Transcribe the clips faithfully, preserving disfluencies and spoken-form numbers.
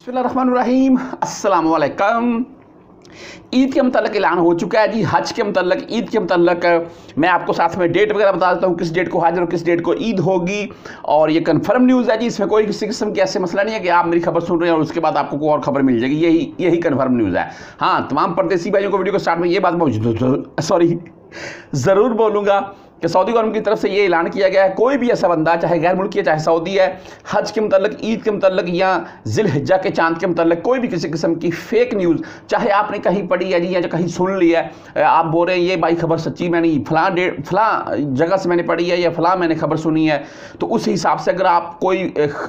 बिस्मिल्लाहिर्रहमानिर्रहीम अस्सलाम वालेकुम। ईद के मतलब ऐलान हो चुका है जी। हज के मतलब ईद के मतलब मैं आपको साथ में डेट वगैरह बता देता हूँ, किस डेट को हज और किस डेट को ईद होगी। और ये कंफर्म न्यूज़ है जी, इसमें कोई किसी किस्म की ऐसे मसला नहीं है कि आप मेरी खबर सुन रहे हैं और उसके बाद आपको कोई और खबर मिल जाएगी। यही यही कंफर्म न्यूज़ है। हाँ, तमाम परदेसी भाइयों को वीडियो को स्टार्ट में ये बात सॉरी ज़रूर बोलूँगा कि सऊदी गवर्नमेंट की तरफ से ये ऐलान किया गया है, कोई भी ऐसा बंदा चाहे गैर मुल्की है चाहे सऊदी है, हज के मतलब ईद के मतलब या जिलहिज्जा के चांद के मतलब कोई भी किसी किस्म की फेक न्यूज़ चाहे आपने कहीं पढ़ी है जी या कहीं सुन ली है, आप बोल रहे हैं ये भाई खबर सच्ची मैंने फलां डेट फलां जगह से मैंने पढ़ी है या फलां मैंने खबर सुनी है, तो उस हिसाब से अगर आप कोई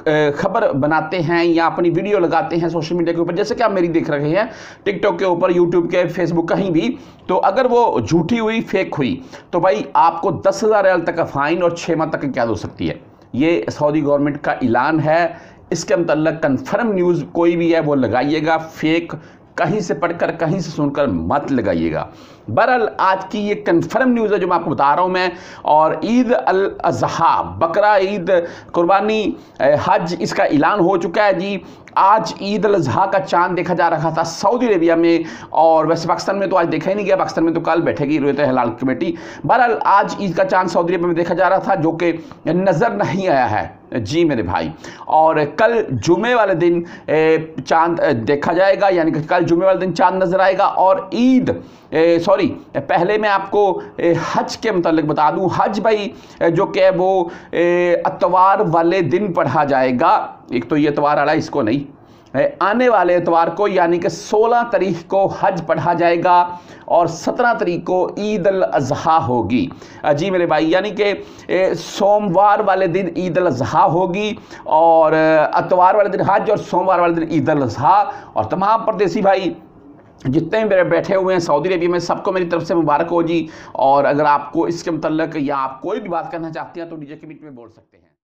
खबर बनाते हैं या अपनी वीडियो लगाते हैं सोशल मीडिया के ऊपर, जैसे कि आप मेरी देख रहे हैं टिकटॉक के ऊपर, यूट्यूब के, फेसबुक कहीं भी, तो अगर वो झूठी हुई फेक हुई तो भाई आपको दस हज़ार रियाल तक का फाइन और छः माह तक की कैद हो सकती है। ये सऊदी गवर्नमेंट का ऐलान है। इसके मतलब कंफर्म न्यूज़ कोई भी है वो लगाइएगा, फेक कहीं से पढ़कर कहीं से सुनकर मत लगाइएगा। बहरहाल आज की ये कंफर्म न्यूज़ है जो मैं आपको बता रहा हूँ मैं। और ईद अल अज़हा, बकरा ईद, कुर्बानी, हज, इसका ऐलान हो चुका है जी। आज ईद अल अज़हा का चांद देखा जा रहा था सऊदी अरेबिया में, और वैसे पाकिस्तान में तो आज देखा ही नहीं गया, पाकिस्तान में तो कल बैठेगी रोयत हलाल कमेटी। बहरहाल आज ईद का चांद सऊदी अरेबिया में देखा जा रहा था जो कि नज़र नहीं आया है जी मेरे भाई। और कल जुमे वाले दिन चांद देखा जाएगा, यानी कि कल जुमे वाले दिन चांद नज़र आएगा। और ईद सॉरी पहले मैं आपको हज के मतलब बता दूं, हज भाई जो कि वो अतवार वाले दिन पढ़ा जाएगा। एक तो ये अतवार वाला इसको नहीं, आने वाले एतवार को यानी कि सोलह तारीख को हज पढ़ा जाएगा और सत्रह तारीख को ईद अल अज़हा होगी जी मेरे भाई, यानी कि सोमवार वाले दिन ईद अल अज़हा होगी और अतवार वाले दिन हज और सोमवार वाले दिन ईद अल अज़हा। और तमाम परदेसी भाई जितने मेरे बैठे हुए हैं सऊदी अरेबिया में, सबको मेरी तरफ से मुबारक हो जी। और अगर आपको इसके मतलब या आप कोई भी बात करना चाहते हैं तो नीचे कमेंट में बोल सकते हैं।